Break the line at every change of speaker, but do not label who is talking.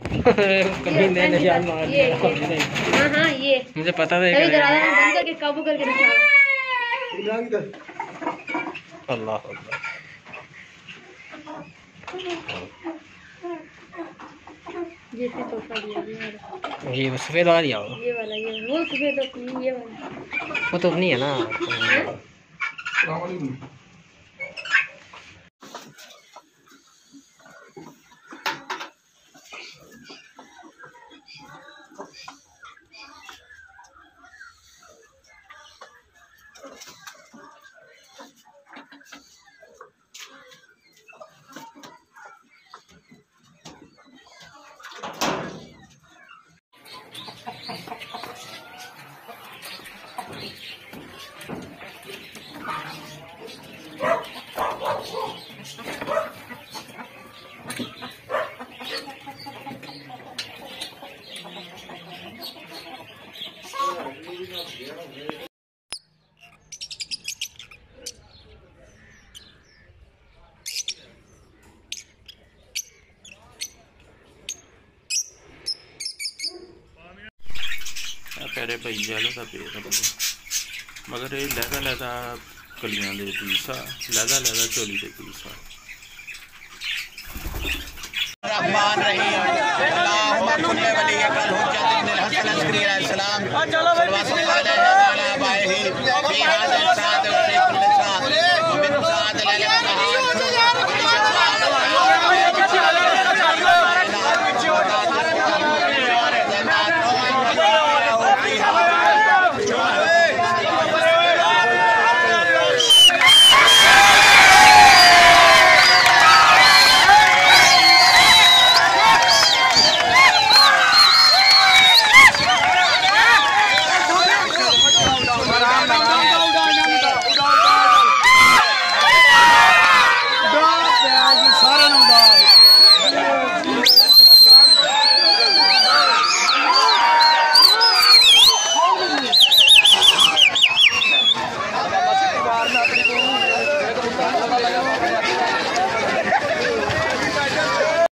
कभी ने निशान मार दिया।
हाँ हाँ ये
मुझे पता था
दरवाजा बंद करके काबू करके रखा।
अल्लाह
जैसे तोहफा दिया
ये सफेद वाला दिया होगा।
ये वाला ये वो सफेद अपनी ये वाला
वो तो नहीं है ना। प्यारे भैया का पेड़ मगर ये लहदा लहदा कलियां दे पीसा लहदा लहदा चोली दे पीसा
रहमान रहीम